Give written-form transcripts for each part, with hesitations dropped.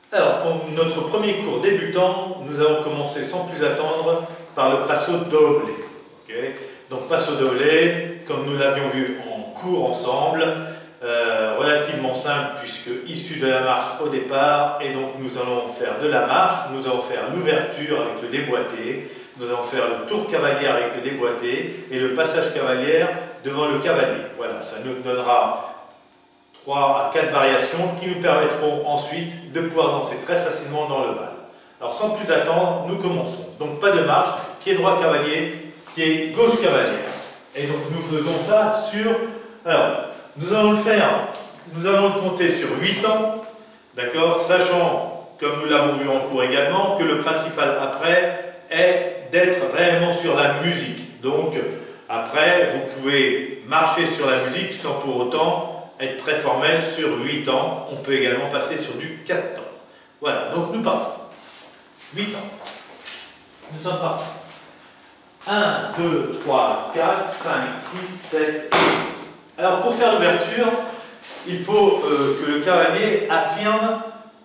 Alors, pour notre premier cours débutant, nous allons commencer sans plus attendre par le passo doble. Okay? Donc, passo doble, comme nous l'avions vu en cours ensemble, relativement simple puisque issu de la marche au départ, et donc nous allons faire de la marche, nous allons faire l'ouverture avec le déboîté, nous allons faire le tour cavalière avec le déboîté et le passage cavalière devant le cavalier. Voilà, ça nous donnera 3 à 4 variations qui nous permettront ensuite de pouvoir danser très facilement dans le bal. Alors sans plus attendre, nous commençons. Donc pas de marche, pied droit cavalier, pied gauche cavalière. Et donc nous faisons ça sur... Alors, nous allons le faire, nous allons le compter sur 8 temps, d'accord, sachant, comme nous l'avons vu en cours également, que le principal après est d'être réellement sur la musique. Donc après, vous pouvez marcher sur la musique sans pour autant être très formel sur 8 ans. On peut également passer sur du 4 temps. Voilà, donc nous partons. 8 ans. Nous sommes partis. 1, 2, 3, 4, 5, 6, 7, 8. Alors pour faire l'ouverture, il faut que le cavalier affirme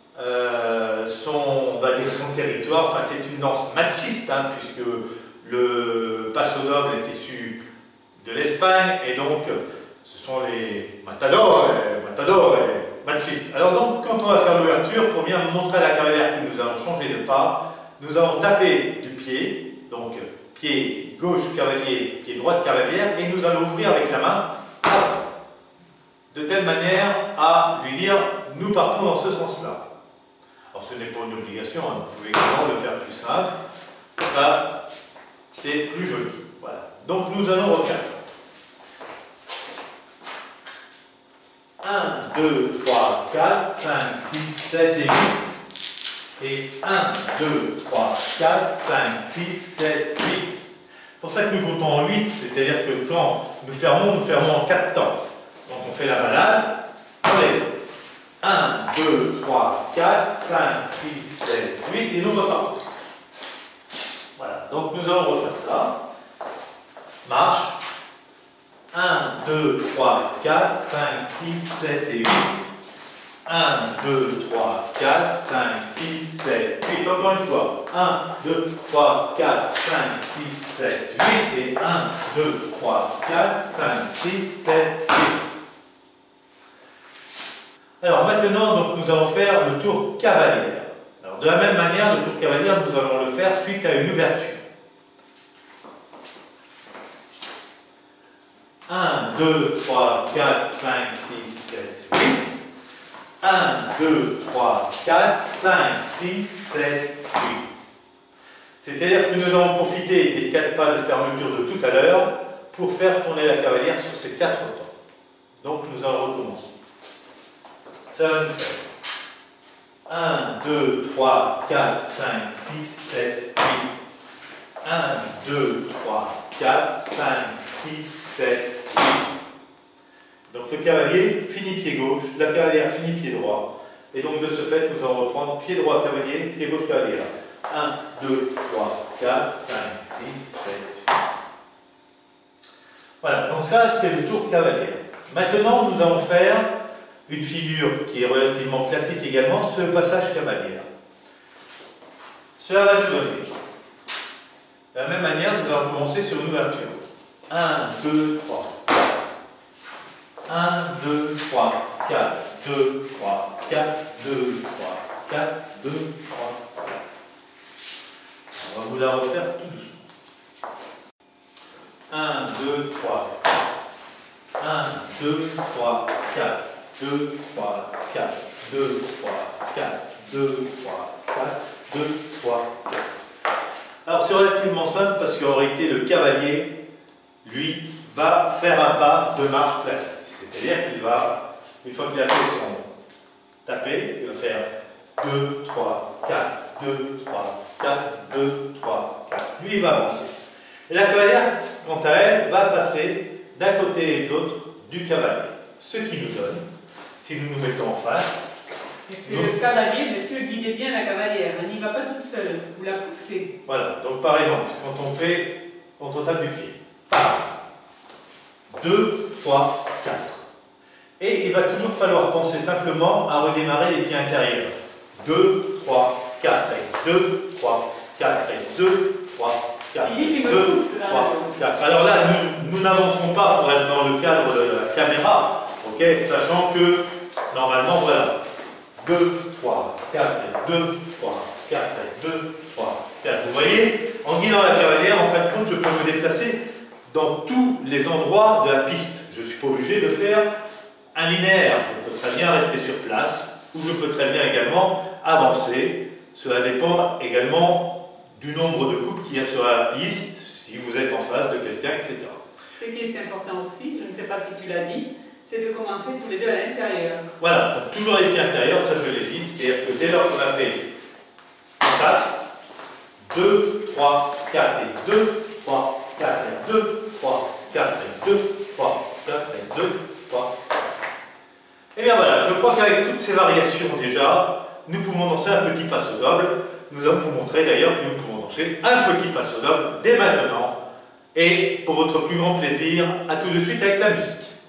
on va dire son territoire. Enfin, c'est une danse machiste, hein, puisque le passo doble est issu de l'Espagne, et donc ce sont les matadors et machistes. Alors donc, quand on va faire l'ouverture, pour bien montrer à la cavalière que nous allons changer de pas, nous allons taper du pied, donc pied gauche cavalier, pied droite cavalière, et nous allons ouvrir avec la main, de telle manière à lui dire « nous partons dans ce sens-là ». Alors ce n'est pas une obligation, hein, vous pouvez également le faire plus simple, ça c'est plus joli. Voilà. Donc nous allons refaire ça. 1, 2, 3, 4, 5, 6, 7 et 8. Et 1, 2, 3, 4, 5, 6, 7, 8. C'est pour ça que nous comptons en 8, c'est-à-dire que quand nous fermons en 4 temps. Quand on fait la balade, allez, 1, 2, 3, 4, 5, 6, 7, 8, et nous repartons. Voilà, donc nous allons refaire ça. Marche. 1, 2, 3, 4, 5, 6, 7 et 8. 1, 2, 3, 4, 5, 6, 7, 8. Encore une fois. 1, 2, 3, 4, 5, 6, 7, 8. Et 1, 2, 3, 4, 5, 6, 7, 8. Alors maintenant, donc, nous allons faire le tour cavalière. Alors, de la même manière, le tour cavalière, nous allons le faire suite à une ouverture. 1, 2, 3, 4, 5, 6, 7, 8. 1, 2, 3, 4, 5, 6, 7, 8. C'est-à-dire que nous allons profiter des 4 pas de fermeture de tout à l'heure pour faire tourner la cavalière sur ces 4 temps. Donc nous allons recommencer. Ça va nous faire 1, 2, 3, 4, 5, 6, 7, 8. 1, 2, 3, 4, 5, 6, 7, 8. Donc le cavalier finit pied gauche, la cavalière finit pied droit. Et donc de ce fait, nous allons reprendre pied droit cavalier, pied gauche cavalière. 1, 2, 3, 4, 5, 6, 7, 8. Voilà, donc ça c'est le tour cavalière. Maintenant, nous allons faire une figure qui est relativement classique également, ce passage cavalière. Cela va nous donner. De la même manière, nous allons commencer sur une ouverture. 1, 2, 3. 1, 2, 3, 4, 2, 3, 4, 2, 3, 4, 2, 3, 4. On va vous la refaire tout doucement. 1, 2, 3, 1, 2, 3, 4. 2, 3, 4, 2, 3, 4, 2, 3, 4, 2, 3, 4. Alors c'est relativement simple parce qu'en réalité le cavalier, lui, va faire un pas de marche classique. C'est-à-dire qu'il va, une fois qu'il a fait son tapé, il va faire 2, 3, 4, 2, 3, 4, 2, 3, 4. Lui, il va avancer. Et la cavalière, quant à elle, va passer d'un côté et de l'autre du cavalier. Ce qui nous donne, si nous nous mettons en face. C'est le cavalier, monsieur, guidez bien la cavalière. Elle n'y va pas toute seule, vous la poussez. Voilà, donc par exemple, quand on tape du pied, 2, 3, 4. Et il va toujours falloir penser simplement à redémarrer les pieds intérieurs. 2, 3, 4 et 2, 3, 4 et 2, 3, 4 et 2, 3, 4. Alors là, nous n'avançons pas pour être dans le cadre de la caméra, ok, sachant que normalement, voilà, 2, 3, 4 et 2, 3, 4 et 2, 3, 4. Vous voyez, en guidant la cavalière, en fin de compte, je peux me déplacer dans tous les endroits de la piste. Je ne suis pas obligé de faire un linéaire. Je peux très bien rester sur place ou je peux très bien également avancer. Cela dépend également du nombre de couples qu'il y a sur la piste, si vous êtes en face de quelqu'un, etc. Ce qui est important aussi, je ne sais pas si tu l'as dit, c'est de commencer tous les deux à l'intérieur. Voilà, donc toujours les pieds intérieurs, ça je l'ai dit, c'est-à-dire que dès lors qu'on a fait 4, 2, 3, 4 et 2, 3, 4 et 2, 3, 4 et 2, 3, 4 et 2, 3. Et bien voilà, je crois qu'avec toutes ces variations déjà, nous pouvons danser un petit passo doble. Nous allons vous montrer d'ailleurs que nous pouvons danser un petit passo doble dès maintenant. Et pour votre plus grand plaisir, à tout de suite avec la musique.